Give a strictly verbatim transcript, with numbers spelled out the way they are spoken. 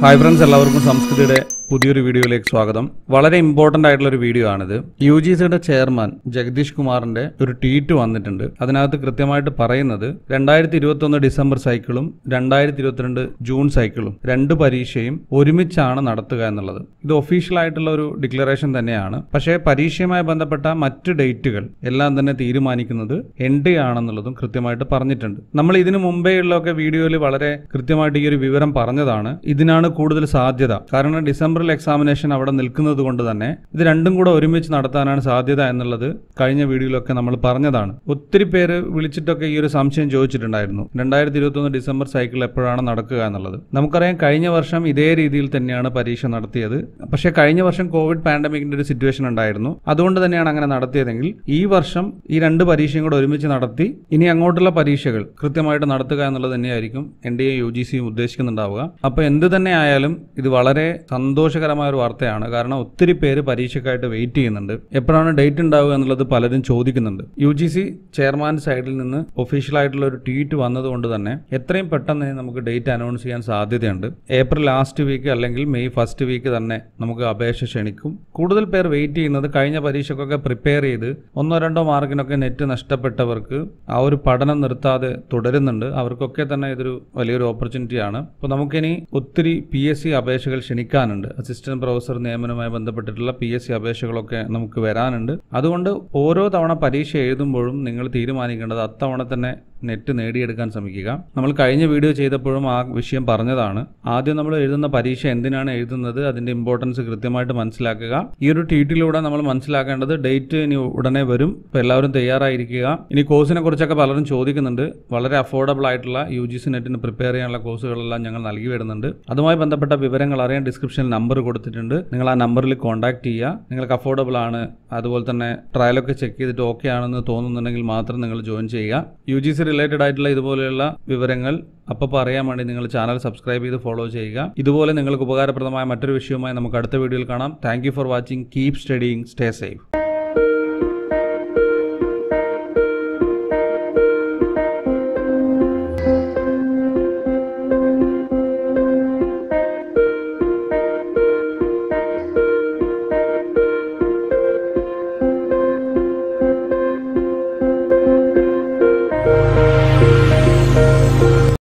Hi friends, എല്ലാവർക്കും സംസ്കൃതിയുടെ പുതിയൊരു വീഡിയോയിലേക്ക് സ്വാഗതം. വളരെ ഇമ്പോർട്ടന്റ് ആയിട്ടുള്ള ഒരു വീഡിയോ ആണിത്. യു ജി സിയുടെ ചെയർമാൻ ജഗദീഷ് കുമാറിന്റെ ഒരു ട്വീറ്റ് വന്നിട്ടുണ്ട്. അതിനകത്ത് കൃത്യമായിട്ട് പറയുന്നത് രണ്ടായിരത്തി ഇരുപത്തി ഒന്ന് ഡിസംബർ സൈക്കിളും രണ്ടായിരത്തി ഇരുപത്തിരണ്ട് ജൂൺ സൈക്കിളും രണ്ട് പരീക്ഷയും ഒരുമിച്ചാണ് നടത്തുക എന്നുള്ളത്. ഇത് ഒഫീഷ്യൽ ആയിട്ടുള്ള ഒരു ഡിക്ലറേഷൻ തന്നെയാണ്. പക്ഷേ പരീക്ഷയുമായി ബന്ധപ്പെട്ട മറ്റ് ഡേറ്റുകൾ എല്ലാം തന്നെ തീരുമാനിക്കുന്നത് എൻ ഡി ആണെന്നുള്ളതും കൃത്യമായിട്ട് പറഞ്ഞിട്ടുണ്ട്. നമ്മൾ ഇതിനു മുമ്പേ ഉള്ളൊക്കെ വീഡിയോയിൽ വളരെ കൃത്യമായിട്ട് ഈ ഒരു വിവരം പറഞ്ഞതാണ്. ഇതിനാണ് കൂടുതൽ സാധ്യത. കാരണം ഡിസംബറിൽ എക്സാമിനേഷൻ അവിടെ നിൽക്കുന്നത് കൊണ്ട് തന്നെ ഇത് രണ്ടും കൂടെ ഒരുമിച്ച് നടത്താനാണ് സാധ്യത എന്നുള്ളത് കഴിഞ്ഞ വീഡിയോയിലൊക്കെ നമ്മൾ പറഞ്ഞതാണ്. ഒത്തിരി പേര് വിളിച്ചിട്ടൊക്കെ ഈ ഒരു സംശയം ചോദിച്ചിട്ടുണ്ടായിരുന്നു, രണ്ടായിരത്തി ഇരുപത്തി ഒന്ന് ഡിസംബർ സൈക്കിൾ എപ്പോഴാണ് നടക്കുക എന്നുള്ളത്. നമുക്കറിയാം, കഴിഞ്ഞ വർഷം ഇതേ രീതിയിൽ തന്നെയാണ് പരീക്ഷ നടത്തിയത്. പക്ഷേ കഴിഞ്ഞ വർഷം കോവിഡ് പാൻഡമിക്കിന്റെ ഒരു സിറ്റുവേഷൻ ഉണ്ടായിരുന്നു. അതുകൊണ്ട് തന്നെയാണ് അങ്ങനെ നടത്തിയതെങ്കിൽ ഈ വർഷം ഈ രണ്ട് പരീക്ഷയും കൂടെ ഒരുമിച്ച് നടത്തി ഇനി അങ്ങോട്ടുള്ള പരീക്ഷകൾ കൃത്യമായിട്ട് നടത്തുക എന്നുള്ളത് തന്നെയായിരിക്കും N D A U G സിയും ഉദ്ദേശിക്കുന്നുണ്ടാവുക. അപ്പോൾ എന്ത് തന്നെ ആയാലും ഇത് വളരെ സന്തോഷകരമായ ഒരു വാർത്തയാണ്. കാരണം ഒത്തിരി പേര് പരീക്ഷയ്ക്കായിട്ട് വെയിറ്റ് ചെയ്യുന്നുണ്ട്. എപ്പോഴാണ് ഡേറ്റ് ഉണ്ടാവുക എന്നുള്ളത് പലരും ചോദിക്കുന്നുണ്ട്. യു ജി സി ചെയർമാൻ സൈഡിൽ നിന്ന് ഒഫീഷ്യൽ ആയിട്ടുള്ള ഒരു ട്വീറ്റ് വന്നതുകൊണ്ട് തന്നെ എത്രയും പെട്ടെന്ന് നമുക്ക് ഡേറ്റ് അനൗൺസ് ചെയ്യാൻ സാധ്യതയുണ്ട്. ഏപ്രിൽ ലാസ്റ്റ് വീക്ക് അല്ലെങ്കിൽ മെയ് ഫസ്റ്റ് വീക്ക് തന്നെ നമുക്ക് അപേക്ഷ ക്ഷണിക്കും. കൂടുതൽ പേർ വെയിറ്റ് ചെയ്യുന്നത് കഴിഞ്ഞ പരീക്ഷയ്ക്കൊക്കെ പ്രിപ്പയർ ചെയ്ത് ഒന്നോ രണ്ടോ മാർക്കിനൊക്കെ നെറ്റ് നഷ്ടപ്പെട്ടവർക്ക് ആ ഒരു പഠനം നിർത്താതെ തുടരുന്നുണ്ട്. അവർക്കൊക്കെ തന്നെ ഇതൊരു വലിയൊരു ഓപ്പർച്യൂണിറ്റിയാണ്. അപ്പോൾ നമുക്കിനി ഒത്തിരി പി എസ് സി അപേക്ഷകൾ ക്ഷണിക്കാനുണ്ട്. അസിസ്റ്റന്റ് പ്രൊഫസർ നിയമനവുമായി ബന്ധപ്പെട്ടിട്ടുള്ള പി എസ് സി അപേക്ഷകളൊക്കെ നമുക്ക് വരാനുണ്ട്. അതുകൊണ്ട് ഓരോ തവണ പരീക്ഷ എഴുതുമ്പോഴും നിങ്ങൾ തീരുമാനിക്കേണ്ടത് അത്തവണ തന്നെ നെറ്റ് നേടിയെടുക്കാൻ ശ്രമിക്കുക. നമ്മൾ കഴിഞ്ഞ വീഡിയോ ചെയ്തപ്പോഴും ആ വിഷയം പറഞ്ഞതാണ്. ആദ്യം നമ്മൾ എഴുതുന്ന പരീക്ഷ എന്തിനാണ് എഴുതുന്നത്, അതിന്റെ ഇമ്പോർട്ടൻസ് കൃത്യമായിട്ട് മനസ്സിലാക്കുക. ഈ ഒരു ട്വീറ്റിലൂടെ നമ്മൾ മനസ്സിലാക്കേണ്ടത് ഡേറ്റ് ഇനി ഉടനെ വരും. അപ്പോൾ എല്ലാവരും തയ്യാറായിരിക്കുക. ഇനി കോഴ്സിനെ കുറിച്ചൊക്കെ പലരും ചോദിക്കുന്നുണ്ട്. വളരെ അഫോർഡബിൾ ആയിട്ടുള്ള യു ജി സി നെറ്റിന് പ്രിപ്പയർ ചെയ്യാനുള്ള കോഴ്സുകളെല്ലാം ഞങ്ങൾ നൽകി വരുന്നുണ്ട്. അതുമായി ബന്ധപ്പെട്ട വിവരങ്ങൾ അറിയാൻ ഡിസ്ക്രിപ്ഷനിൽ നമ്പർ കൊടുത്തിട്ടുണ്ട്. നിങ്ങൾ ആ നമ്പറിൽ കോൺടാക്ട് ചെയ്യുക. നിങ്ങൾക്ക് അഫോർഡബിൾ ആണ്, അതുപോലെ തന്നെ ട്രയലൊക്കെ ചെക്ക് ചെയ്തിട്ട് ഓക്കെ ആണെന്ന് തോന്നുന്നുണ്ടെങ്കിൽ മാത്രം നിങ്ങൾ ജോയിൻ ചെയ്യുക. യു ജി സി റിലേറ്റഡ് ആയിട്ടുള്ള ഇതുപോലെയുള്ള വിവരങ്ങൾ അപ്പോൾ അറിയാൻ വേണ്ടി നിങ്ങൾ ചാനൽ സബ്സ്ക്രൈബ് ചെയ്ത് ഫോളോ ചെയ്യുക. ഇതുപോലെ നിങ്ങൾക്ക് ഉപകാരപ്രദമായ മറ്റൊരു വിഷയവുമായി നമുക്ക് അടുത്ത വീഡിയോയിൽ കാണാം. Thank you for watching. Keep studying. Stay safe.